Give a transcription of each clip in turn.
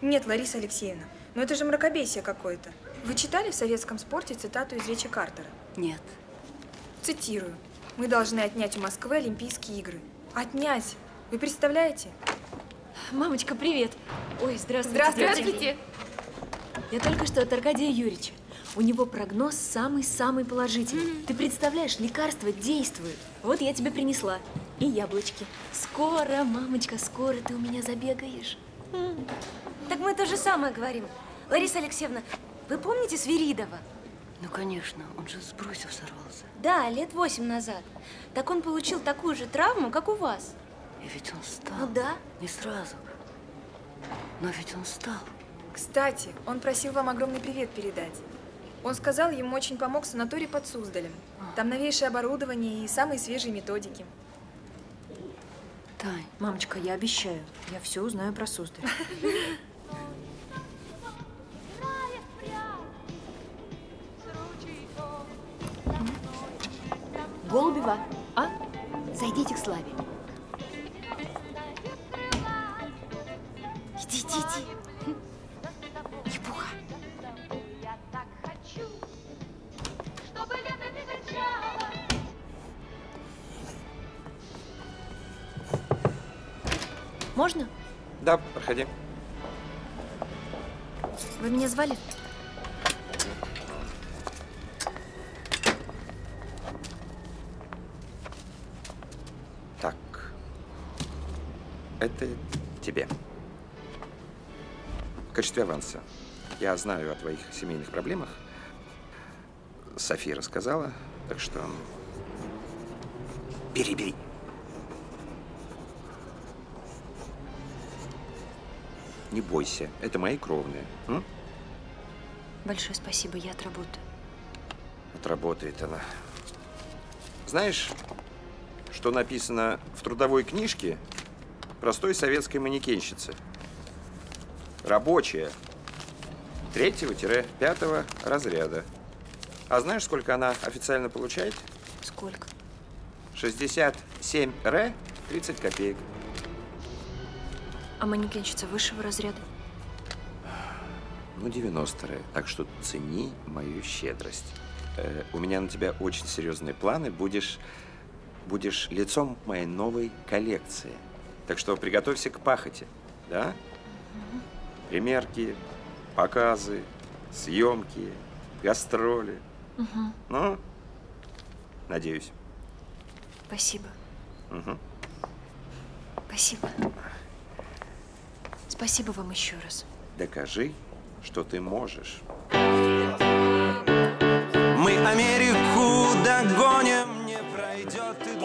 Нет, Лариса Алексеевна, но это же мракобесие какое-то. Вы читали в советском спорте цитату из речи Картера? Нет. Цитирую. Мы должны отнять у Москвы Олимпийские игры. Отнять! Вы представляете? Мамочка, привет. Ой, здравствуйте. Здравствуйте. Я только что от Аркадия Юрьевича. У него прогноз самый-самый положительный. Ты представляешь, лекарства действуют. Вот я тебе принесла. И яблочки. Скоро, мамочка, скоро ты у меня забегаешь. Так мы то же самое говорим. Лариса Алексеевна, вы помните Свиридова? Ну, конечно, он же с брусьев сорвался. Да, лет 8 назад. Так он получил такую же травму, как у вас. И ведь он встал. Ну да. Не сразу. Но ведь он встал. Кстати, он просил вам огромный привет передать. Он сказал, ему очень помог санаторий под Суздалем. Там новейшее оборудование и самые свежие методики. Тань. Мамочка, я обещаю, я все узнаю про Суздаль. Голубева, а? Зайдите к Славе. Иди. Епуха. Можно? Да, проходи. Вы меня звали? Так. Это тебе. В качестве аванса. Я знаю о твоих семейных проблемах. София рассказала, так что… Бери. Не бойся, это мои кровные. Большое спасибо, я отработаю. Отработает она. Знаешь, что написано в трудовой книжке простой советской манекенщицы? Рабочая. 3-5 разряда. А знаешь, сколько она официально получает? Сколько? 67 р 30 копеек. А манекенщица высшего разряда? Ну, 90 р. Так что цени мою щедрость. У меня на тебя очень серьезные планы. Будешь лицом моей новой коллекции. Так что приготовься к пахоте. Да? Примерки, показы, съемки, гастроли. Ну, надеюсь. Спасибо. Спасибо. Спасибо вам еще раз. Докажи, что ты можешь. Мы Америку догоним, не пройдет и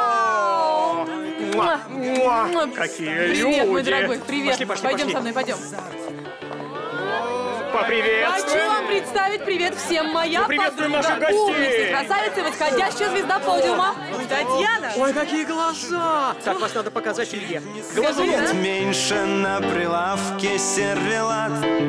Какие люди! Привет, мой дорогой, привет. Пошли. Пойдем со мной, пойдем. Поприветствуем! Хочу вам представить привет всем, моя Мы приветствуем подруга, наших гостей. умница, красавица, восходящая звезда подиума, Татьяна. Ой, какие глаза! Так, вас надо показать Илье. Скажи, да? меньше на прилавке сервелат.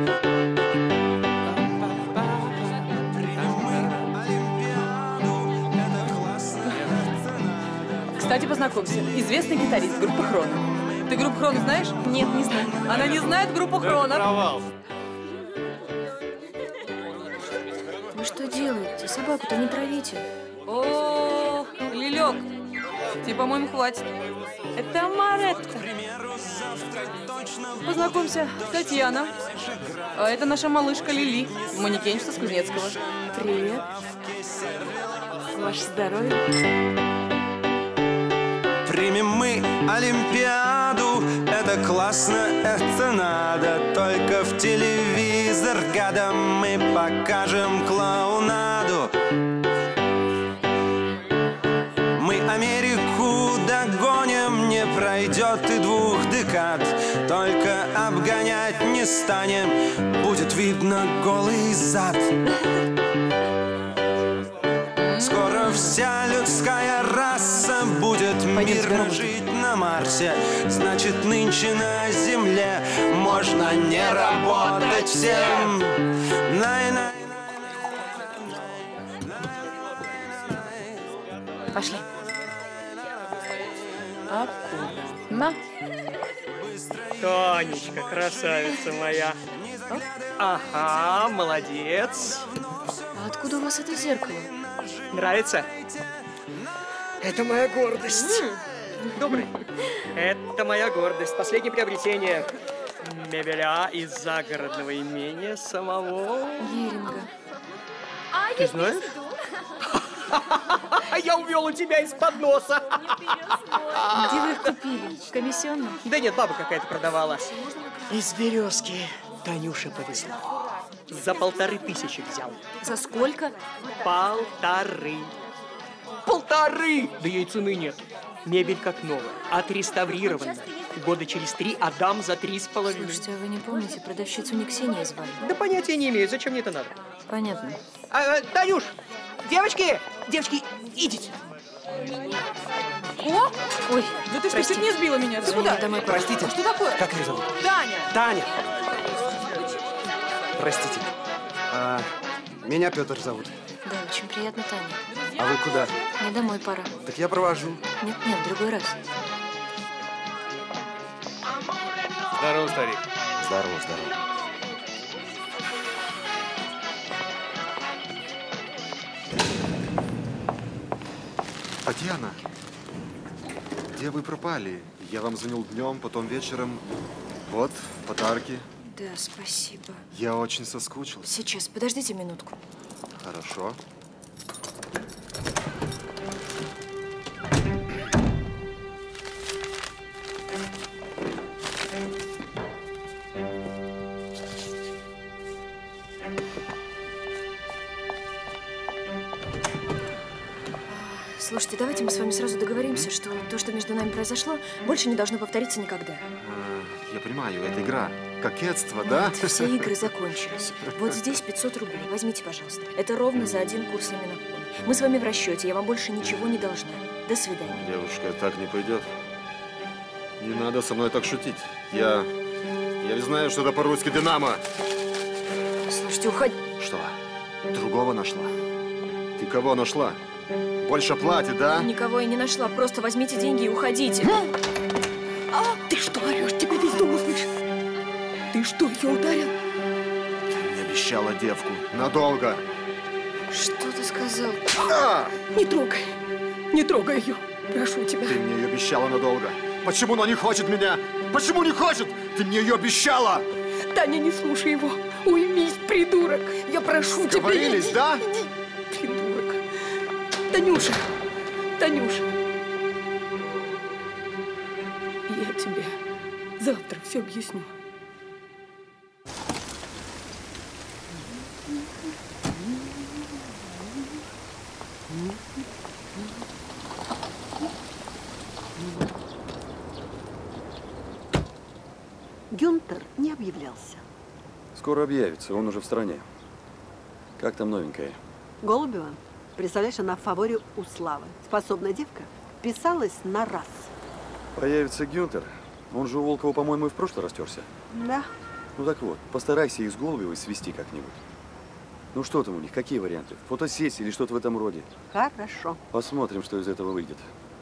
Кстати, познакомься, известный гитарист группы Хроно. Ты группу Хроно знаешь? Нет, не знаю. Она не знает группу Хроно. Провал. Вы что делаете? Собаку-то не травите. О, Лилек, тебе, по-моему, хватит. Это Маретта. Познакомься, Татьяна. А это наша малышка Лили, манекенщица с Кузнецкого. Привет. Ваше здоровье. Примем мы Олимпиаду, это классно, это надо. Только в телевизор гадом мы покажем клоунаду. Мы Америку догоним, не пройдет и 2 декад. Только обгонять не станем, будет видно голый зад. Скоро вся людская раса будет мирно жить на Марсе. Значит, нынче на Земле можно не работать всем. Пошли. Аккуратно. Танечка, красавица моя. Ага, молодец. А откуда у вас это зеркало? Нравится? Это моя гордость. Добрый. Это моя гордость. Последнее приобретение. Мебеля из загородного имения самого Геринга. Ты знаешь? Я увел у тебя из-под носа. Где вы их купили? Комиссионно? Да нет, баба какая-то продавала. Из березки. Танюше повезло. За 1500 взял. За сколько? 1,5. 1,5! Да ей цены нет. Мебель как новая, отреставрирована. Года через 3 отдам за 3,5. Слушайте, а вы не помните, продавщицу не Ксения звали? Да понятия не имею, зачем мне это надо? Понятно. Танюш, девочки, идите. О! Ой, Да ты что, чуть не сбила меня? Ты куда? Домой. Простите. Что такое? Как ее зовут? Таня! Таня! Простите. Меня Петр зовут. Да, очень приятно, Таня. А вы куда? Мне домой пора. Так я провожу. Нет, в другой раз. Здорово, старик. Здорово. Татьяна, где вы пропали? Я вам звонил днем, потом вечером. Вот, подарки. Да, спасибо. Я очень соскучился. Сейчас, подождите минутку. Хорошо. Слушайте, давайте мы с вами сразу договоримся, что то, что между нами произошло, больше не должно повториться никогда. Я понимаю, это игра. Кокетство, да? Нет, все игры закончились. Вот здесь 500 рублей. Возьмите, пожалуйста. Это ровно за 1 курс Ламинокона. Мы с вами в расчете, я вам больше ничего не должна. До свидания. Девушка, так не пойдет. Не надо со мной так шутить. Я ведь знаю, что это по-русски «Динамо». Слушайте, уходи. Что? Другого нашла? Ты кого нашла? Больше платит, да? Никого я не нашла. Просто возьмите деньги и уходите. Ты что орешь? Тебя весь дом услышит. Ты что, ее ударил? Ты мне обещала девку. Надолго. Что ты сказал? Не трогай. Не трогай ее. Прошу тебя. Ты мне ее обещала надолго. Почему она не хочет меня? Почему не хочет? Ты мне ее обещала. Таня, не слушай его. Уймись, придурок. Я прошу тебя. Сговорились, да? Иди, придурок. Танюша. Танюша. Я тебе завтра все объясню. Гюнтер не объявлялся. Скоро объявится, он уже в стране. Как там новенькая? Голубева, представляешь, она в фаворе у Славы. Способная девка, писалась на раз. Появится Гюнтер. Он же у Волкова, по-моему, и в прошлый растерся. Да. Ну так вот, постарайся их с Голубевой свести как-нибудь. Ну что там у них, какие варианты? Фотосессия или что-то в этом роде? Хорошо. Посмотрим, что из этого выйдет.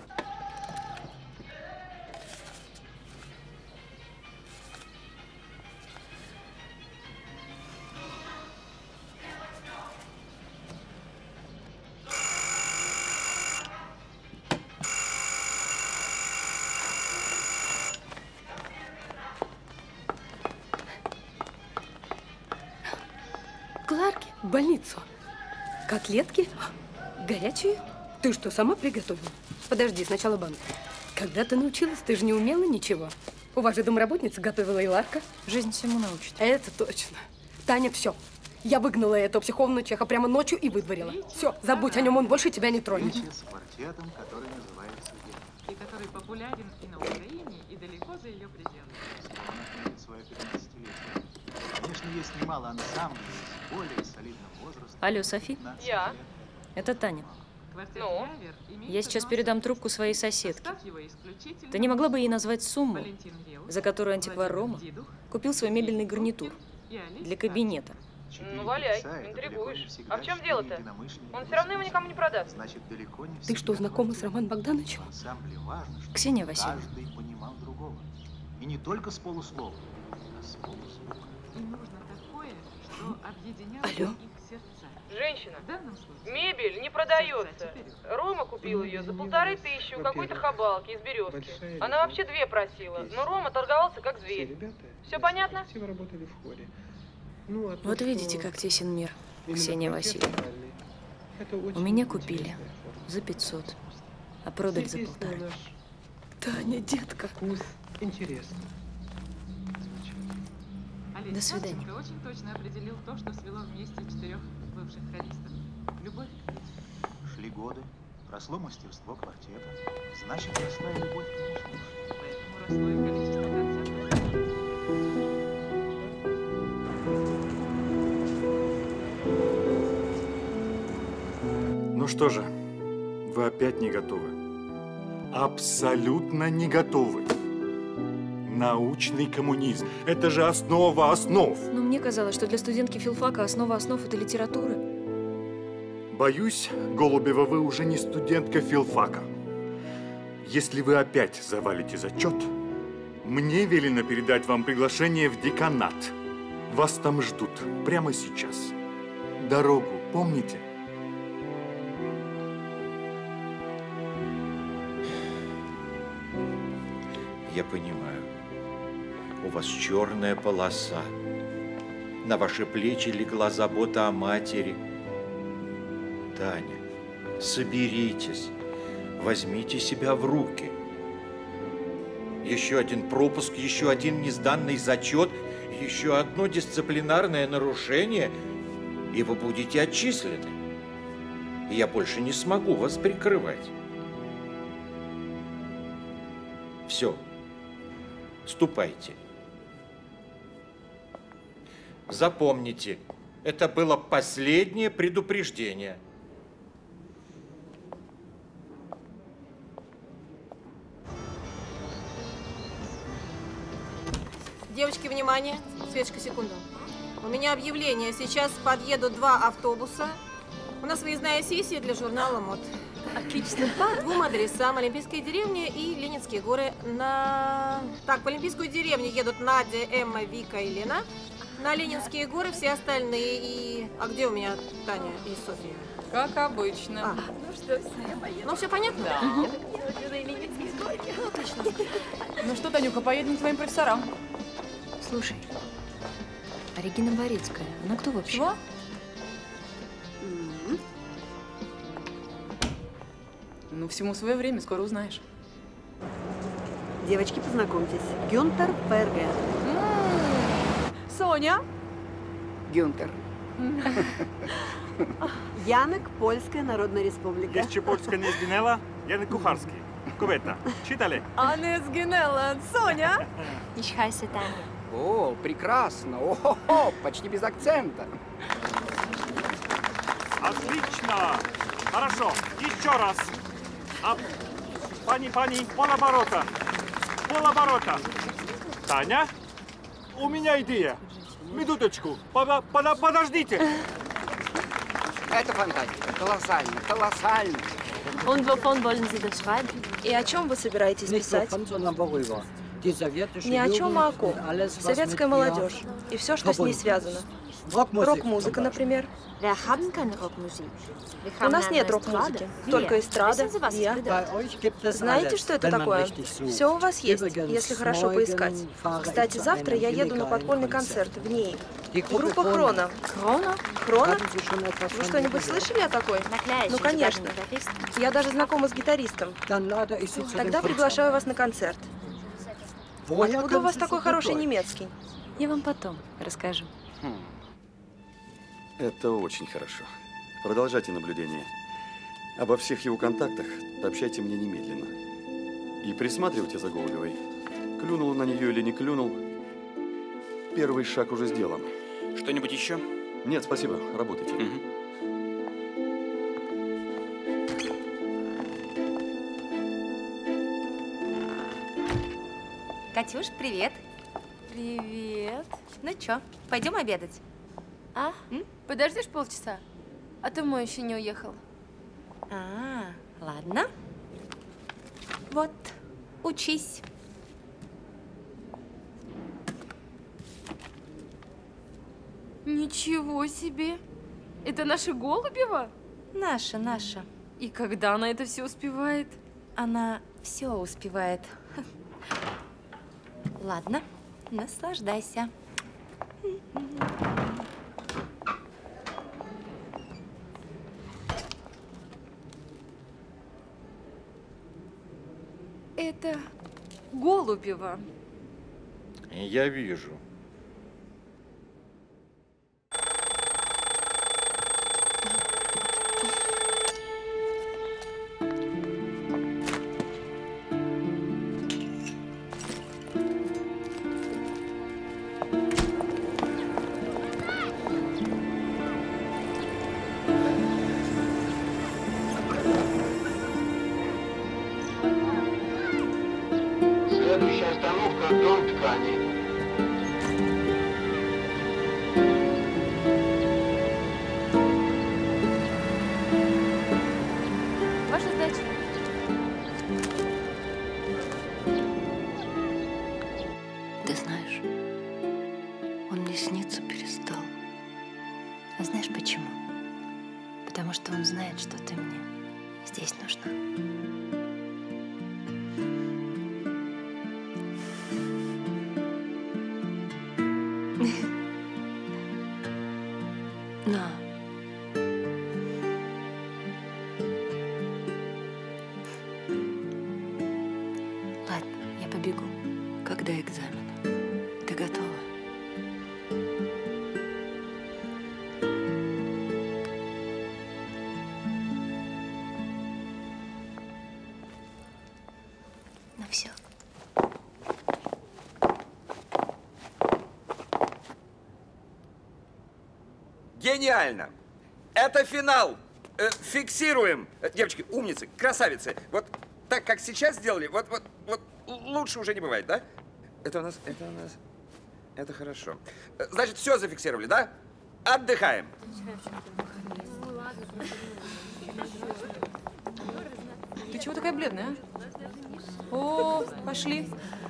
Кларки в больницу. Котлетки? Горячие? Ты что, сама приготовила? Подожди, сначала банк. Когда ты научилась? Ты же не умела ничего. У вас же домработница готовила и Ларка. Жизнь всему научит. Это точно. Таня, все. Я выгнала этого психованного чеха прямо ночью и выдворила. Все, забудь о нем, он больше тебя не тронет. С квартетом, который называется «Ген». И который популярен и на Украине, и далеко за ее пределами. Свое 15-летие. Конечно, есть немало ансамблей с более солидным возрастом. Алло, Софи? Я. Это Таня. Ну? Я сейчас передам трубку своей соседке. Ты не могла бы ей назвать сумму, за которую антиквар Рома купил свой мебельный гарнитур для кабинета? Ну, валяй, интригуешь. А в чем дело-то? Он все равно его никому не продаст. Ты что, знакома с Романом Богдановичем? Ксения Васильевна. И не только с полуслова, а с полузвука. И нужно такое, что объединяло Алло? их сердца. Женщина, В данном случае мебель не продается. Рома купил ее за 1500 у какой-то хабалки из Березки. Она вообще 2 просила, но Рома торговался как зверь. Все понятно? Все работали в хоре. Вот видите, как тесен мир, Ксения Васильевна. У меня купили за 500, а продали за 1,5. Таня, детка. Вкус интересно. Олесь До свидания. Савченко очень точно определил то, что свело вместе 4 бывших хористов. Любовь к пению. Шли годы, росло мастерство квартета, значит, росла и любовь к нему слушать. Поэтому росло и количество концертов. Ну что же, вы опять не готовы. Абсолютно не готовы. Научный коммунизм. Это же основа основ. Но мне казалось, что для студентки филфака основа основ – это литература. Боюсь, Голубева, вы уже не студентка филфака. Если вы опять завалите зачет, мне велено передать вам приглашение в деканат. Вас там ждут прямо сейчас. Дорогу помните? Я понимаю. У вас черная полоса. На ваши плечи легла забота о матери. Таня, соберитесь. Возьмите себя в руки. Еще один пропуск, еще один несданный зачет, еще одно дисциплинарное нарушение, и вы будете отчислены. И я больше не смогу вас прикрывать. Все. Ступайте. Запомните, это было последнее предупреждение. Девочки, внимание. Светочка, секунду. У меня объявление. Сейчас подъедут 2 автобуса. У нас выездная сессия для журнала «Мод». Отлично. По 2 адресам. Олимпийская деревня и Ленинские горы. Так, в Олимпийскую деревню едут Надя, Эмма, Вика и Лена. На Ленинские горы все остальные. И... А где у меня Таня и Софья? Как обычно. Ну что, все поедем? Ну все понятно? Да. Ну, отлично. Ну что, Танюха, поедем к твоим профессорам. Слушай, а Регина Борецкая, она кто вообще? Чего? Ну, всему свое время, скоро узнаешь. Девочки, познакомьтесь. Гюнтер Ферге. Соня. Гюнтер. Янек, Польская Народная Республика. Jeszcze Polska nie zginęła? Janek Kucharski. Kobieta. Czytali? А не сгинела. Соня. Ich heiße Таня. О, прекрасно. О, почти без акцента. Отлично! Хорошо. Еще раз. Pani, полоборота. Полоборота. Таня, у меня идея. Минуточку. Подождите. Это фантастика. Колоссально, колоссально. Und wovon wollen Sie das schreiben? И о чем вы собираетесь писать? Не о чем, а о ком. Советская молодежь. И все, что с ней связано. Рок-музыка, например. У нас нет рок-музыки, только эстрада, виа. Знаете, что это такое? Все у вас есть, если хорошо поискать. Кстати, завтра я еду на подпольный концерт в ней. Группа Хрона. Хрона? Хрона? Вы что-нибудь слышали о такой? Ну, конечно. Я даже знакома с гитаристом. Тогда приглашаю вас на концерт. Откуда у вас такой хороший немецкий? Я вам потом расскажу. Это очень хорошо. Продолжайте наблюдение. Обо всех его контактах сообщайте мне немедленно. И присматривайте за Голубевой. Клюнул на нее или не клюнул, первый шаг уже сделан. Что-нибудь еще? Нет, спасибо. Работайте. Катюш, привет. Привет. Ну чё, пойдем обедать? А? Подождешь полчаса? А то мой еще не уехал. Ладно. Вот, учись. Ничего себе! Это наша Голубева? Наша. И когда она это все успевает? Она все успевает. Ладно, наслаждайся. Это Голубева. Я вижу. Следующая остановка – Дом ткани. Ваша сдача. Ты знаешь, он мне сниться перестал. А знаешь почему? Потому что он знает, что ты мне здесь нужна. Но ладно, я побегу. Когда экзамен? Ты готова? Ну все. Гениально! Это финал! Фиксируем! Девочки, умницы, красавицы! Вот так, как сейчас сделали, вот лучше уже не бывает, да? Это хорошо. Значит, все зафиксировали, да? Отдыхаем. Ты чего такая бледная, а? О, пошли.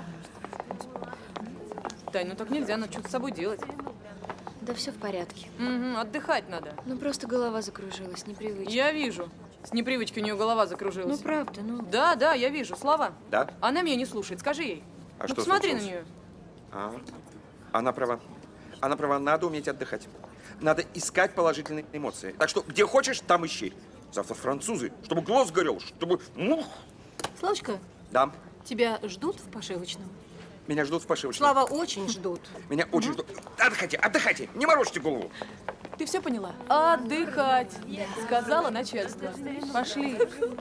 Тань, ну так нельзя, надо что-то с собой делать. Да все в порядке. Угу, отдыхать надо. Ну просто голова закружилась, непривычно. Я вижу. С непривычки у нее голова закружилась. Ну правда, ну. Да, я вижу. Слава. Да? Она меня не слушает, скажи ей. А ну что посмотри случилось? на нее. Она права. Она права, надо уметь отдыхать. Надо искать положительные эмоции. Так что, где хочешь, там ищи. Завтра французы, чтобы глаз горел, чтобы... Славочка, Да, тебя ждут в пошивочном? меня ждут в пошивочном. Слава, очень ждут. Меня очень ждут. Отдыхайте, не морочьте голову. Ты все поняла? Отдыхать. Сказала начальство. Пошли.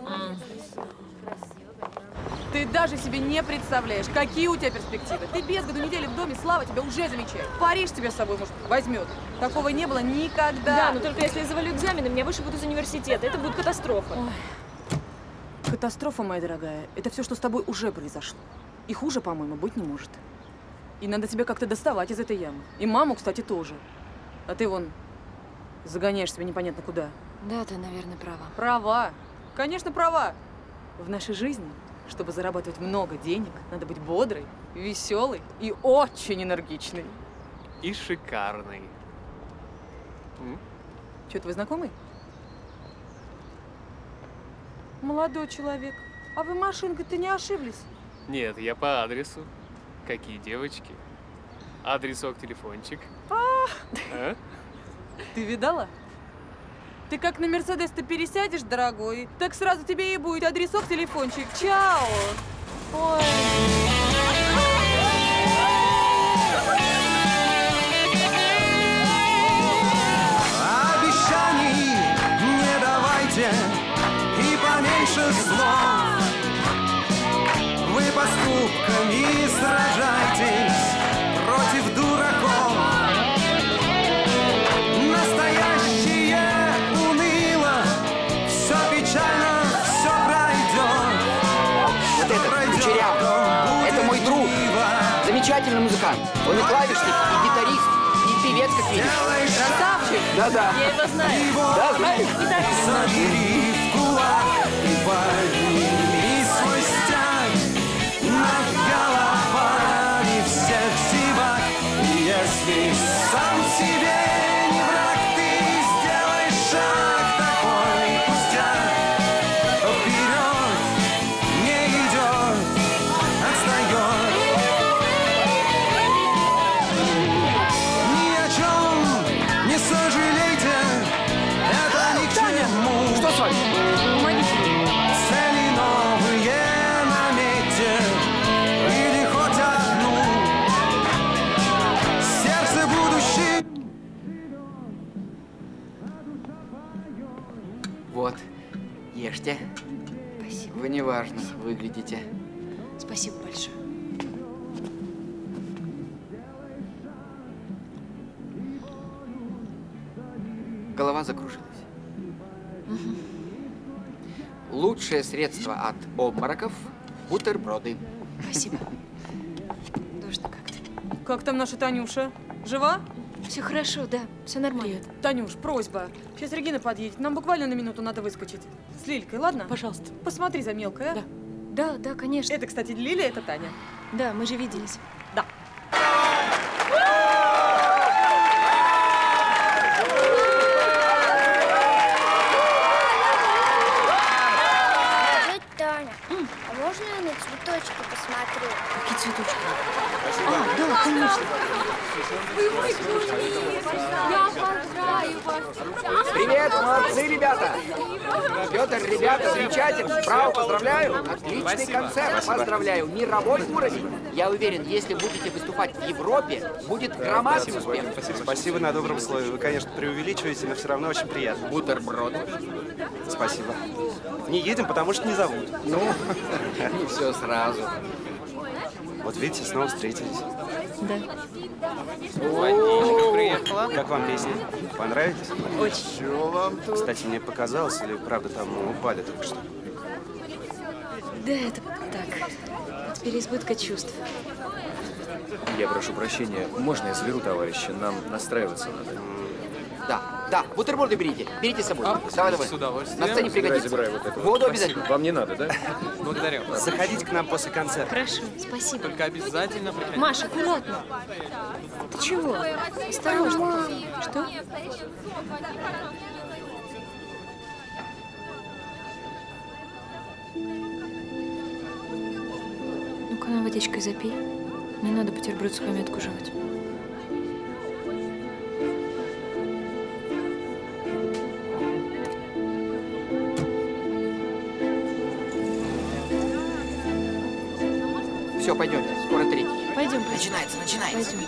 Ты даже себе не представляешь, какие у тебя перспективы. Ты без году недели в доме, Слава тебя уже замечает. Париж тебя с собой, может, возьмет. Такого не было никогда. Да, но только если я завалю экзамены, меня вышибут из университета. Это будет катастрофа. Ой. Катастрофа, моя дорогая, это все, что с тобой уже произошло. И хуже, по-моему, быть не может. И надо тебя как-то доставать из этой ямы. И маму, кстати, тоже. А ты вон загоняешь себя непонятно куда. Да, ты, наверное, права. Права. Конечно, права. В нашей жизни, чтобы зарабатывать много денег, надо быть бодрой, веселой и очень энергичной. И шикарный. Че, твой знакомый? Молодой человек. А вы машинкой-то не ошиблись? Нет, я по адресу. Какие девочки? Адресок, телефончик. А? Ты видала? Ты как на Мерседес-то пересядешь, дорогой, так сразу тебе и будет адресок, телефончик. Чао! Ой. Обещаний не давайте и поменьше слов. Вы поступками сражайтесь против дураков. Настоящее уныло, все печально, все пройдет. Вот этот Кучеряв, это мой друг, замечательный музыкант. Он и клавишник, и гитарист, и певец, как видишь. Красавчик! Да-да. Я его знаю. Да, знаешь? Забери в кулак и подними свой стяг над головами всех зевак. И если сам себе Поверьте, Спасибо. вы неважно выглядите. Спасибо большое. Голова закружилась. Лучшее средство от обмороков – бутерброды. Спасибо. Душно как-то. Как там наша Танюша? Жива? Все хорошо, да, все нормально. Привет. Танюш, просьба. Сейчас Регина подъедет. Нам буквально на минуту надо выскочить. С Лилькой, ладно? Пожалуйста. Посмотри за мелкой, а? Да. Да, конечно. Это, кстати, Лиля, это Таня. Да, мы же виделись. Да. Таня, а можно я на цветочки посмотрю? Какие цветочки? Спасибо. Да, конечно. Вы мой кумир! Я обожаю вас! Привет, молодцы, ребята! Петр, ребята, замечательно! Браво, поздравляю! Отличный концерт! Поздравляю! Мировой уровень! Я уверен, если будете выступать в Европе, будет громадный успех. Спасибо на добром слове. Вы, конечно, преувеличиваете, но все равно очень приятно. Бутерброд. Спасибо. Не едем, потому что не зовут. Ну, не все сразу. Вот видите, снова встретились. Да. Ванечка приехала. Как вам песня? Понравились? Очень. Чего вам тут? Кстати, мне показалось, или правда там упали только что? Да, это так. От переизбытка чувств. Я прошу прощения, можно я заберу товарища? Нам настраиваться надо. Да, бутерброды берите. Берите с собой. Давай. С удовольствием. На сцене пригодится. Забирай вот это. Воду Спасибо. обязательно. Вам не надо, да? Благодарю. Заходите к нам после концерта. Хорошо, спасибо. Только обязательно приходите. Маша, аккуратно. Ты чего? Осторожно. Что? Ну-ка, на водичкой запей. Не надо бутерброд сухомятку жевать. Все, пойдемте. Скоро третий. Пойдем. Начинается. Пойдем.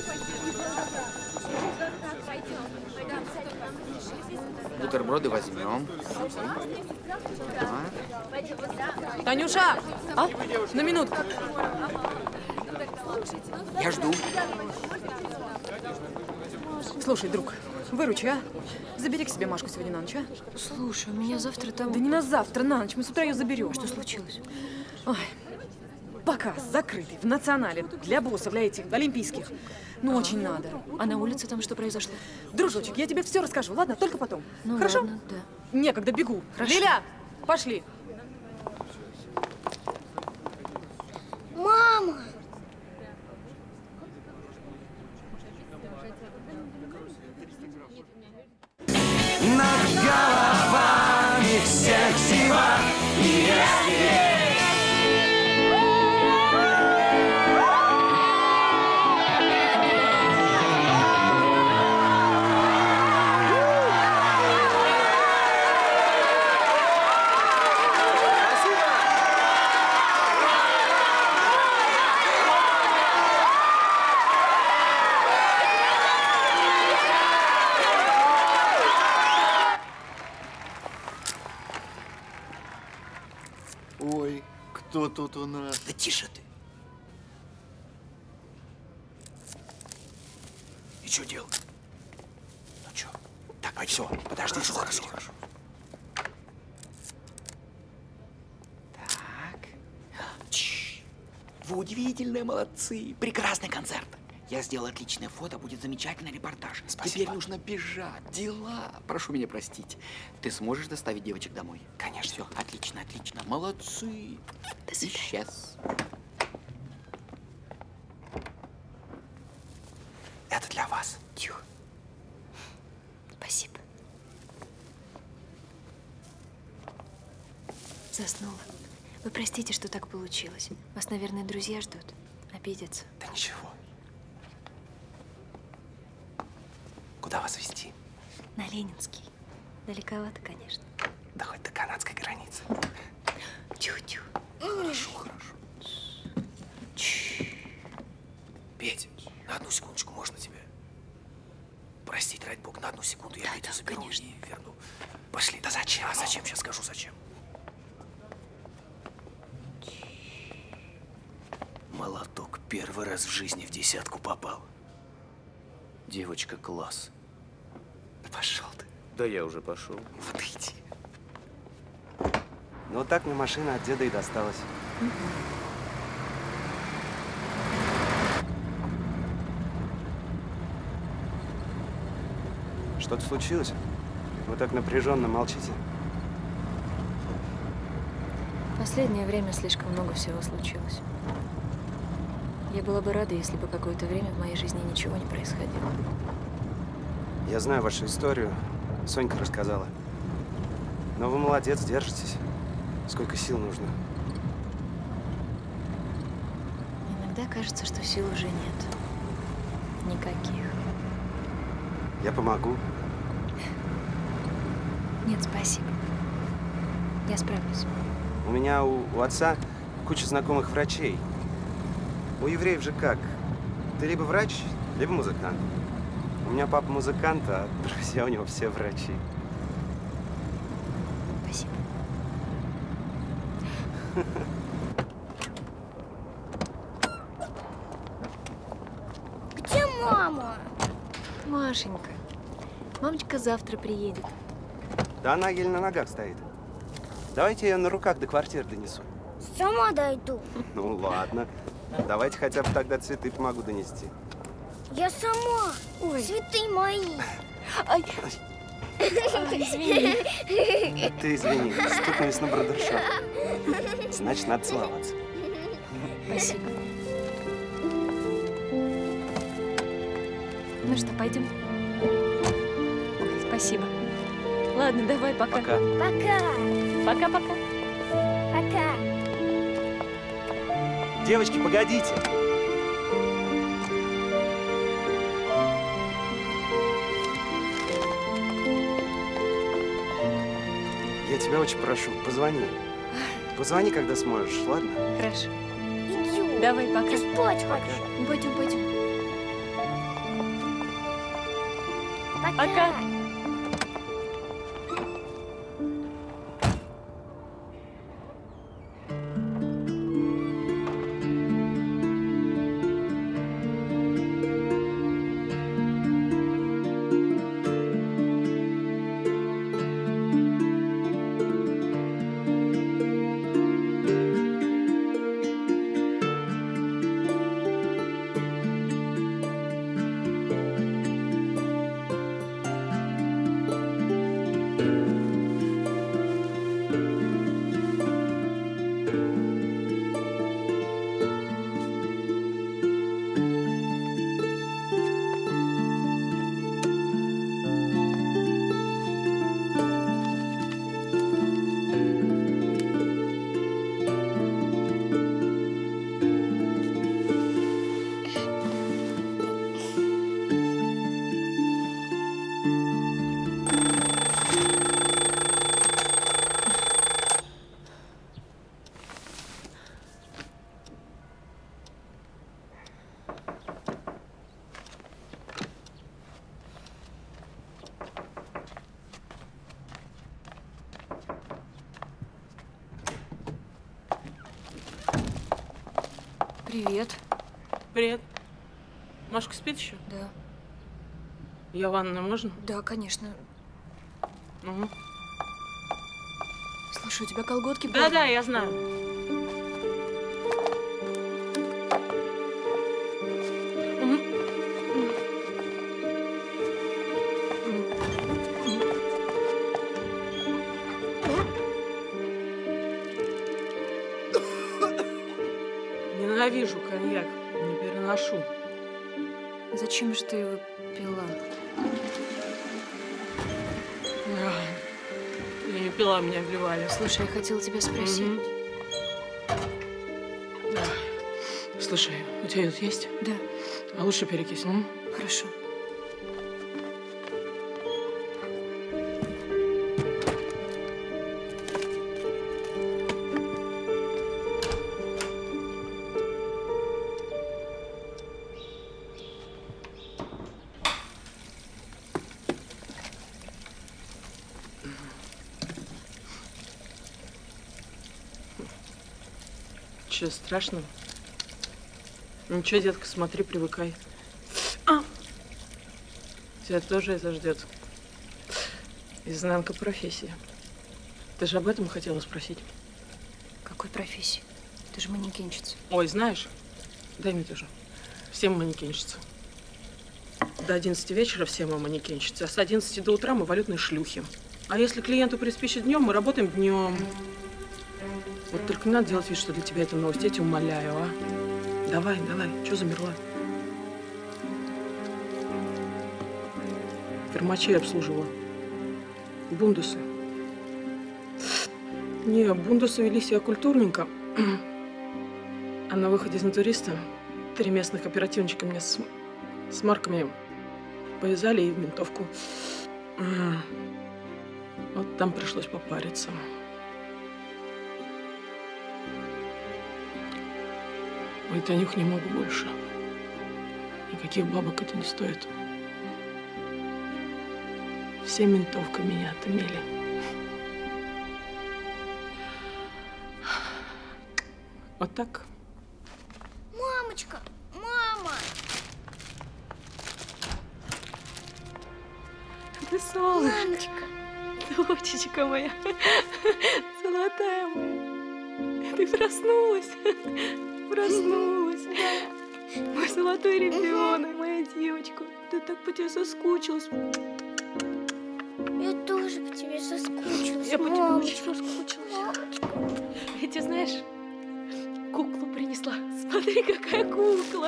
Бутерброды возьмем. Танюша! А? На минутку. Я жду. Слушай, друг, выручи, а? Забери к себе Машку сегодня на ночь, а? Слушай, у меня завтра там... Да не на завтра, на ночь. Мы с утра ее заберем. Что случилось? Ой, показ закрытый в Национале для боссов, для этих олимпийских. Ну, очень надо. А на улице там что произошло? Дружочек, я тебе все расскажу, ладно? Только потом. Ну, хорошо? ладно, да. Некогда, бегу. Хорошо. Лиля, пошли. Мама! Над головами всех зима, и если... Ой, кто тут у нас? Да тише ты. И что делать? Ну что? Так, все, подожди, хорошо. Так. Вы удивительные молодцы. Прекрасный концерт. Я сделал отличное фото, будет замечательный репортаж. Спасибо. Теперь нужно бежать. Дела. Прошу меня простить. Ты сможешь доставить девочек домой? Конечно. Все, отлично. Молодцы. Исчез. Это для вас. Тихо. Спасибо. Заснула. Вы простите, что так получилось. Вас, наверное, друзья ждут. Обидятся. Да ничего. Куда вас везти? На Ленинский. Далековато, конечно. Да хоть до канадской границы. Тихо. Хорошо. Петь, на одну секундочку можно тебя? Простите, ради бога, на одну секунду я Петю заберу и верну. Пошли. Да зачем? А зачем? Сейчас скажу, зачем. Первый раз в жизни в десятку попал. Девочка класс. Да пошел ты. Да я уже пошел. Вот иди. Ну вот так мне машина от деда и досталась. Что-то случилось? Вы так напряженно молчите. В последнее время слишком много всего случилось. Я была бы рада, если бы какое-то время в моей жизни ничего не происходило. Я знаю вашу историю. Сонька рассказала. Но вы молодец, держитесь. Сколько сил нужно. Иногда кажется, что сил уже нет. Никаких. Я помогу. Нет, спасибо. Я справлюсь. У меня у отца куча знакомых врачей. У евреев же как? Ты либо врач, либо музыкант. У меня папа музыкант, а друзья у него все врачи. Спасибо. Где мама? Машенька, мамочка завтра приедет. Да она еле на ногах стоит. Давайте я ее на руках до квартиры донесу. Сама дойду. Ну ладно. Давайте хотя бы тогда цветы помогу донести. Я сама. Ой. Цветы мои. Ай. Извини. Ты извини, стукнулись на брудершафт. Значит, надо целоваться. Спасибо. Ну что, пойдем? Спасибо. Ладно, давай, пока. Пока. Пока. Пока-пока. Пока. Девочки, погодите. Я тебя очень прошу, позвони. Позвони, когда сможешь, ладно? Хорошо. Идем. Давай, пока. Ты спать хочешь? Пойдем, пойдем. Пока. Привет. Привет. Машка спит еще? Да. Я в ванную можно? Да, конечно. Угу. Слушай, у тебя колготки Да, я знаю. Ненавижу коньяк, не переношу. Зачем же ты его пила? Я не пила, меня вливали. Слушай, я хотела тебя спросить. Слушай, у тебя йод есть? Да. А лучше перекись, ну? Хорошо. Че, страшно? Ничего, детка, смотри, привыкай. Тебя тоже это ждет. Изнанка профессии. Ты же об этом хотела спросить? Какой профессии? Ты же манекенщица. Ой, знаешь, дай мне тоже. Все мы манекенщицы. До 11 вечера все мы манекенщицы, а с 11 до утра мы валютные шлюхи. А если клиенту приспичит днем, мы работаем днем. Вот только не надо делать вид, что для тебя это новость. Я тебя умоляю, а? Давай, давай, чё замерла? Фермачей обслуживала. Бундусы. Не, бундусы вели себя культурненько. А на выходе из натуриста 3 местных оперативничка меня с марками повязали и в ментовку. Вот там пришлось попариться. Ой, Танюх, не могу больше. Никаких бабок это не стоит. Все ментовка меня отымели. Вот так. Мамочка, мама! Ты солнышко. Мамочка. Дочечка моя. Золотая моя. Ты проснулась. Проснулась. Мой золотой ребенок, моя девочка. Ты так по тебе соскучилась. Я тоже по тебе соскучилась. Я по тебе мамочка. очень соскучилась. Я тебе, знаешь, куклу принесла. Смотри, какая кукла.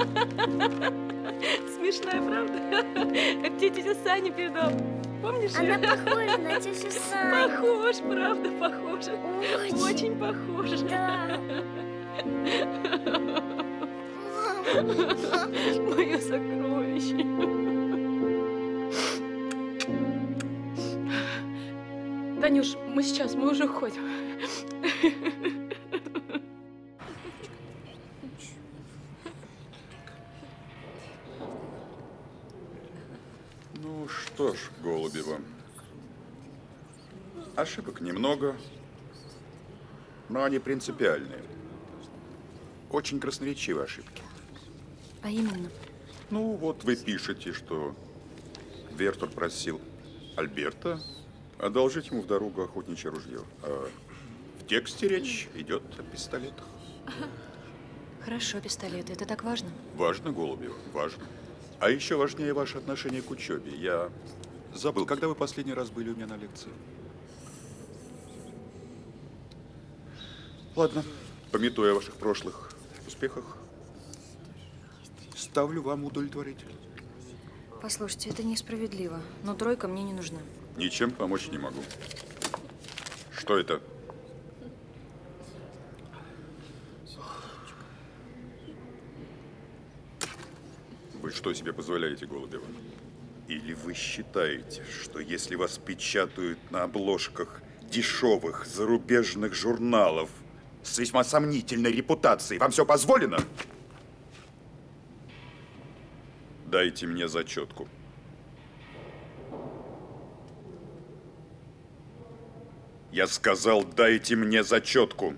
Смешная, правда? Как тебе тетя Саня передала. Помнишь? Она похожа на тетю Саню. Похож, правда, похожа. Очень похожа. Да. Мое сокровище. Танюш, мы уже уходим. Ну что ж, Голубева, ошибок немного, но они принципиальные. Очень красноречивые ошибки. А именно? Ну, вот вы пишете, что Вертур просил Альберта одолжить ему в дорогу охотничье ружье. А в тексте речь идет о пистолетах. Хорошо, пистолеты. Это так важно? Важно, Голубева, важно. А еще важнее ваше отношение к учебе. Я забыл, когда вы последний раз были у меня на лекции? Ладно, памятуя о ваших прошлых успехах, ставлю вам удовлетворительно. Послушайте, это несправедливо, но 3 мне не нужна. Ничем помочь не могу. Что это? Вы что себе позволяете, Голубева? Или вы считаете, что если вас печатают на обложках дешевых зарубежных журналов с весьма сомнительной репутацией, вам все позволено? Дайте мне зачетку. Я сказал, дайте мне зачетку.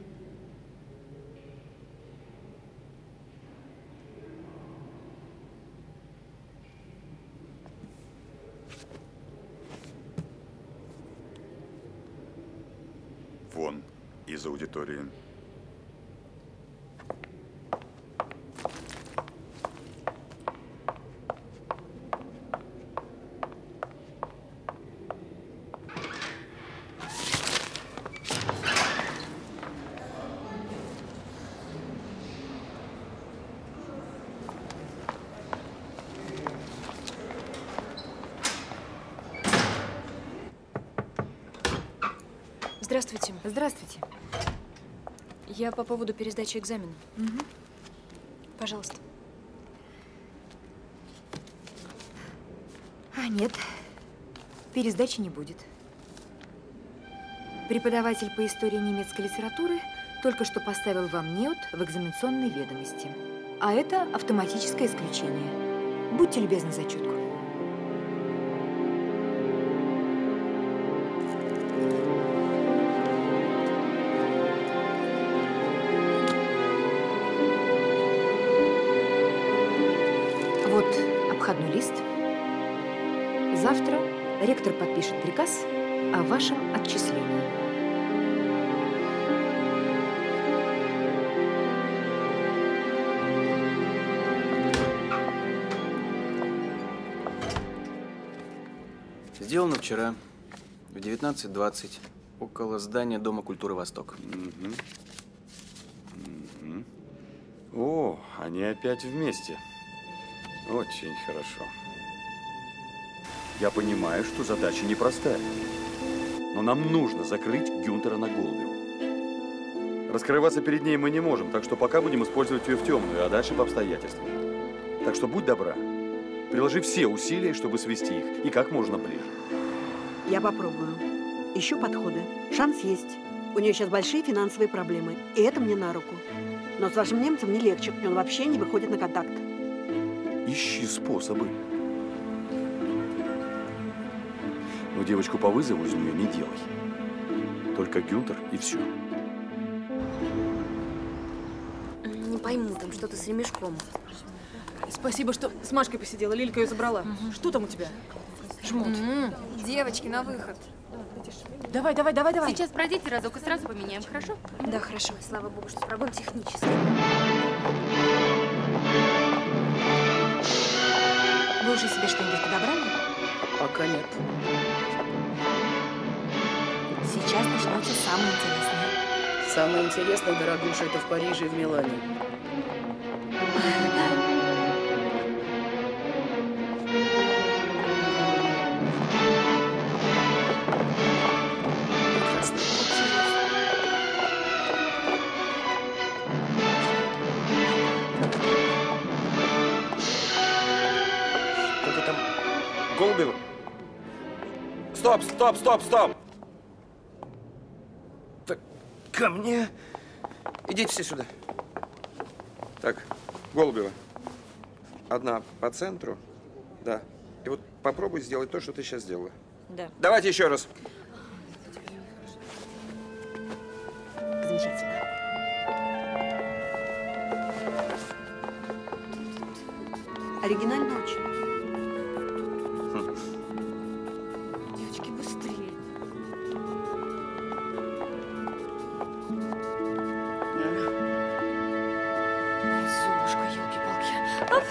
Вон из аудитории. Здравствуйте. Здравствуйте. Я по поводу пересдачи экзамена. Угу. Пожалуйста. Нет, пересдачи не будет. Преподаватель по истории немецкой литературы только что поставил вам неуд в экзаменационной ведомости. А это автоматическое исключение. Будьте любезны, зачетку. Завтра ректор подпишет приказ о вашем отчислении. Сделано вчера в 19:20 около здания Дома культуры «Восток». О, они опять вместе. Очень хорошо. Я понимаю, что задача непростая. Но нам нужно закрыть Гюнтера на Голубеву. Раскрываться перед ней мы не можем, так что пока будем использовать ее в темную, а дальше по обстоятельствам. Так что будь добра, приложи все усилия, чтобы свести их, и как можно ближе. Я попробую. Ищу подходы. Шанс есть. У нее сейчас большие финансовые проблемы, и это мне на руку. Но с вашим немцем не легче, он вообще не выходит на контакт. Ищи способы. Но девочку по вызову из нее не делай. Только Гюнтер и все. Не пойму, там что-то с ремешком. Спасибо, что с Машкой посидела. Лилька ее забрала. Что там у тебя? Жмут. Девочки, на выход. Давай. Сейчас пройдите разок и сразу поменяем, хорошо? Да, хорошо. Слава богу, что проблем технических. Вы уже себе что-нибудь подобрали? Пока нет. Сейчас начнется самое интересное. Самое интересное, дорогуша, это в Париже и в Милане. Голубева. Стоп! Так, ко мне. Идите все сюда. Так, Голубева. Одна по центру. Да. И вот попробуй сделать то, что ты сейчас сделала. Да. Давайте еще раз. Замечательно. Оригинально очень. Девочки, быстрее. Золушка, елки-палки.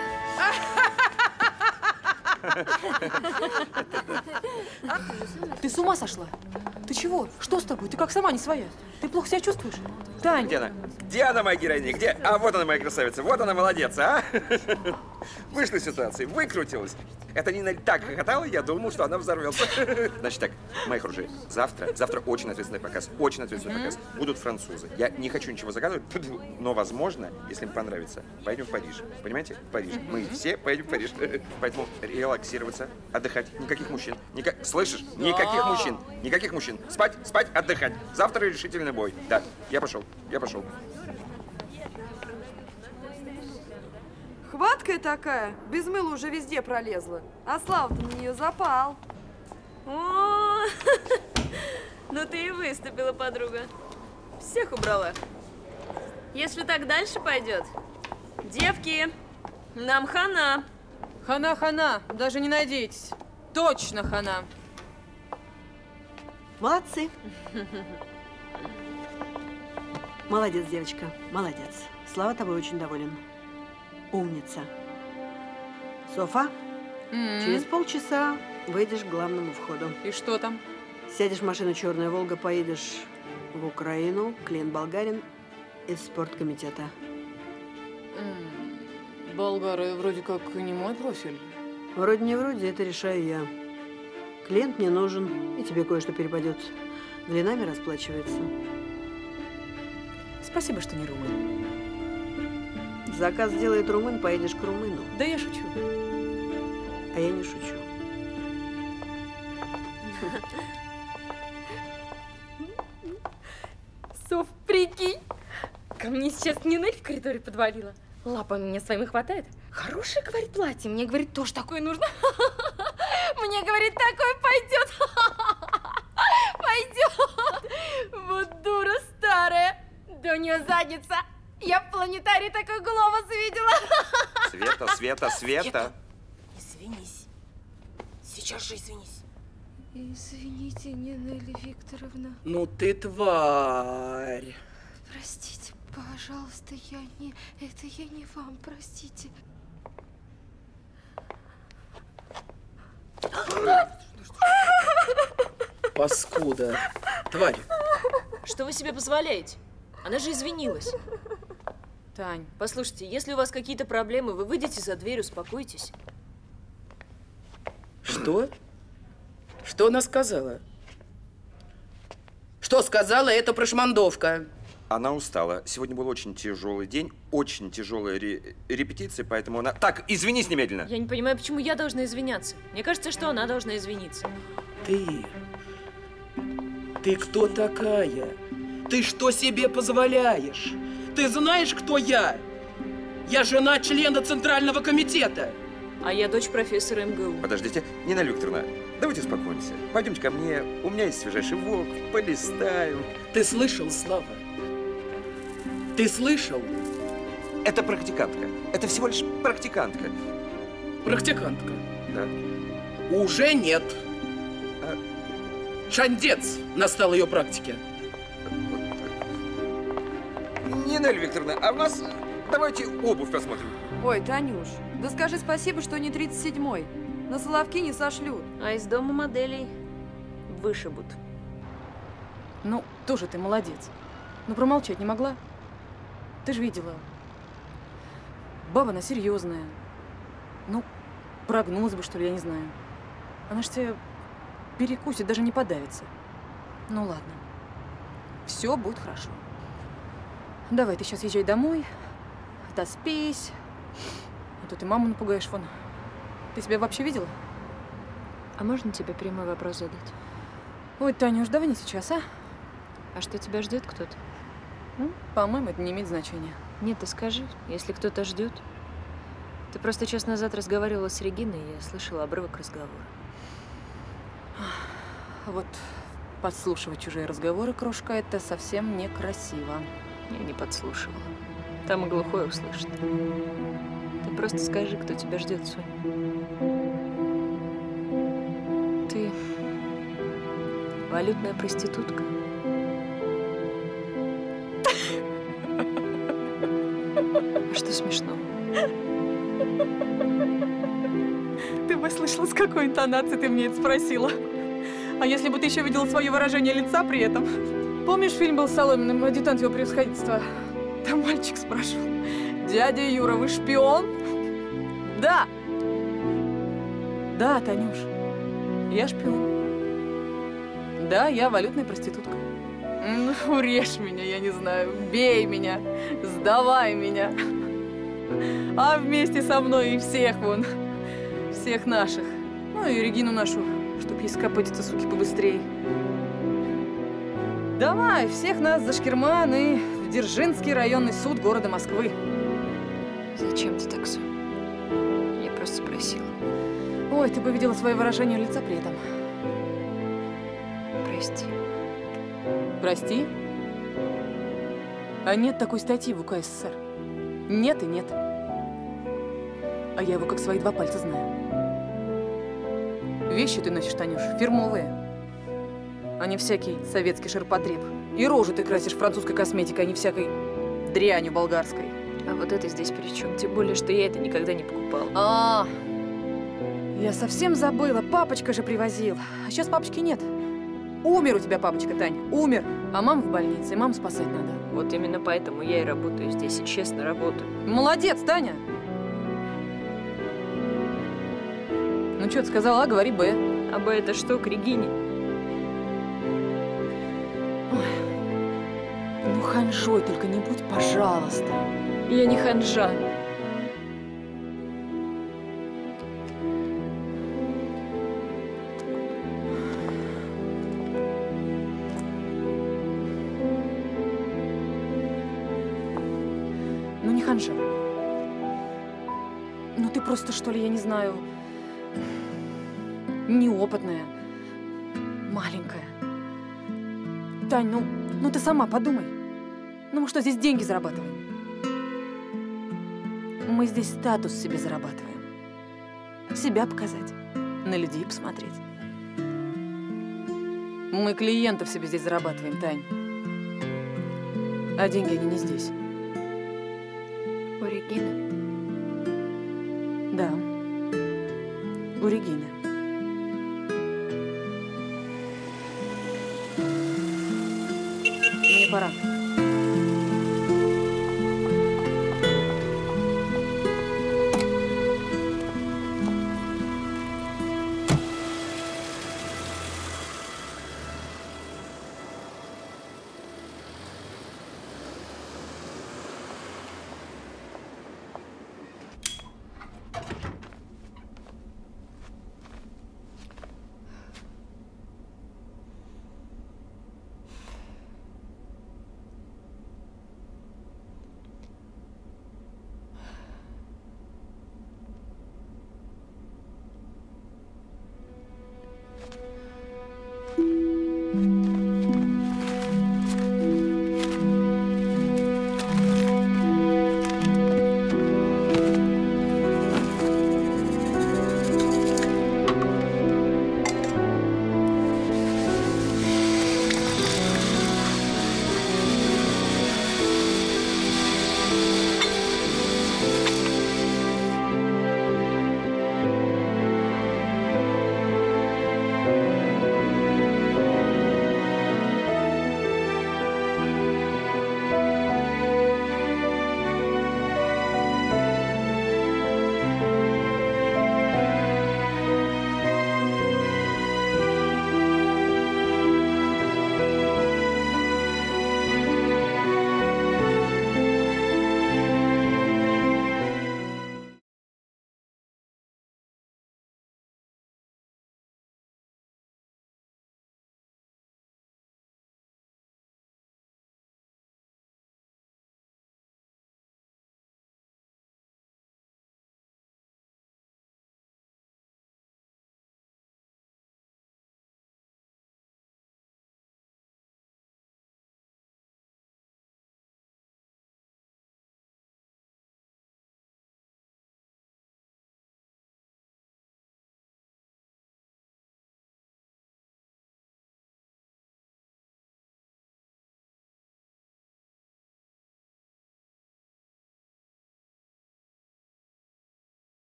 Ты с ума сошла? Ты чего? Что с тобой? Ты как сама не своя. Ты плохо себя чувствуешь? Тань! Где она? Где она, моя героиня? Где? А вот она, моя красавица. Вот она, молодец, а? Вышла из ситуации, выкрутилась. Это Нина так хохотала, я думал, что она взорвется. Значит так, мои хорошие, завтра очень ответственный показ. Очень ответственный показ. Будут французы. Я не хочу ничего загадывать, но, возможно, если им понравится, пойдем в Париж. Понимаете? В Париж. Мы все поедем в Париж. Поэтому релаксироваться, отдыхать. Никаких мужчин. Слышишь? Никаких мужчин. Никаких мужчин. Спать, отдыхать. Завтра решительный бой. Да, я пошел. Хваткая такая, без мыла уже везде пролезла. А Слава-то на нее запал. О, ну ты и выступила, подруга. Всех убрала. Если так дальше пойдет, девки, нам хана. Хана, даже не надейтесь. Точно хана. Молодцы. Молодец, девочка, молодец. Слава тобой очень доволен. Умница. Софа, через полчаса выйдешь к главному входу. И что там? Сядешь в машину «Черная Волга», поедешь в Украину, клиент болгарин из спорткомитета. Болгары вроде как не мой профиль. Вроде не вроде, это решаю я. Клиент мне нужен, и тебе кое-что перепадет. Длинами расплачивается. Спасибо, что не румын. Заказ сделает румын, поедешь к румыну. Да я шучу. А я не шучу. Соф, прикинь, ко мне сейчас Нинель в коридоре подвалила. Лапами меня своими хватает. Хорошее, говорит, платье. Мне, говорит, тоже такое нужно. Мне, говорит, такое пойдет. Пойдет. Вот дура старая. Да у нее задница. Я в планетарии такой глобус видела. Света. Извинись. сейчас же извинись. Извините, Нинелли Викторовна. Ну ты тварь. Простите, пожалуйста, это я не вам, простите. Паскуда. Тварь. Что вы себе позволяете? Она же извинилась. Тань. Послушайте, если у вас какие-то проблемы, вы выйдете за дверь, успокойтесь. Что? Что она сказала? Что сказала эта прошмандовка? Она устала. Сегодня был очень тяжелый день, очень тяжелая репетиция, поэтому она... Так, извинись немедленно. Я не понимаю, почему я должна извиняться. Мне кажется, что она должна извиниться. Ты кто такая? Ты что себе позволяешь? Ты знаешь, кто я? Я жена члена Центрального комитета. А я дочь профессора МГУ. Подождите, Нинелли Викторовна, давайте успокоимся. Пойдемте ко мне, у меня есть свежайший вок, полистаю. Ты слышал, Слава? Ты слышал? Это практикантка. Это всего лишь практикантка. Практикантка? Да. Уже нет. Шандец настал ее практике. Нинелли Викторовна, а у нас... Давайте обувь посмотрим. Ой, Танюш, да скажи спасибо, что не 37-й. На Соловки не сошлют. А из дома моделей вышибут. Ну, тоже ты молодец. Но промолчать не могла. Ты же видела. Баба она серьезная. Ну, прогнулась бы, что ли, я не знаю. Она ж тебя перекусит, даже не подавится. Ну ладно. Все будет хорошо. Давай, ты сейчас езжай домой. Доспись. А то ты маму напугаешь, вон. Ты себя вообще видела? А можно тебе прямой вопрос задать? Ой, Танюш, давай не сейчас, а? А что, тебя ждет кто-то? Ну, по-моему, это не имеет значения. Нет, ты скажи, если кто-то ждет. Ты просто час назад разговаривала с Региной, и я слышала обрывок разговора. Вот подслушивать чужие разговоры, крошка, это совсем некрасиво. Я не подслушивала. Там и глухой услышит. Ты просто скажи, кто тебя ждет, Соня. Ты валютная проститутка. А что смешно? Ты бы слышала, с какой интонацией ты мне это спросила. А если бы ты еще видела свое выражение лица при этом? Помнишь, фильм был с Соломиным, адъютант его превосходительства? Там мальчик спрашивал: дядя Юра, вы шпион? Да. Да, Танюш, я шпион. Да, я валютная проститутка. Ну, урежь меня, я не знаю, бей меня, сдавай меня. А вместе со мной и всех вон, всех наших. Ну и Регину нашу, чтоб ей скопытиться, суки, побыстрее. Давай, всех нас за шкирман и в Дзержинский районный суд города Москвы. Зачем ты так, Соня? Я просто спросила. Ой, ты бы видела свое выражение лица при этом. Прости. Прости? А нет такой статьи в УК СССР. Нет и нет. А я его как свои два пальца знаю. Вещи ты носишь, Танюш, фирмовые. А не всякий советский ширпотреб. И рожу ты красишь французской косметикой, а не всякой дрянью болгарской. А вот это здесь при чем? Тем более, что я это никогда не покупала. Я совсем забыла. Папочка же привозил. А сейчас папочки нет. Умер у тебя папочка, Тань. Умер. А мама в больнице, и маму спасать надо. Вот именно поэтому я и работаю здесь, и честно работаю. Молодец, Таня! Ну, что ты сказала А, говори Б. А Б это что, к Регине? Ну, ханжой только не будь, пожалуйста. Я не ханжа. Ну, не ханжа. Ну, ты просто, что ли, я не знаю, неопытная, маленькая. Тань, ну ты сама подумай. Ну мы что, здесь деньги зарабатываем? Мы здесь статус себе зарабатываем. Себя показать. На людей посмотреть. Мы клиентов себе здесь зарабатываем, Тань. А деньги, они не здесь. У Регины? Да. У Регины. Мне пора.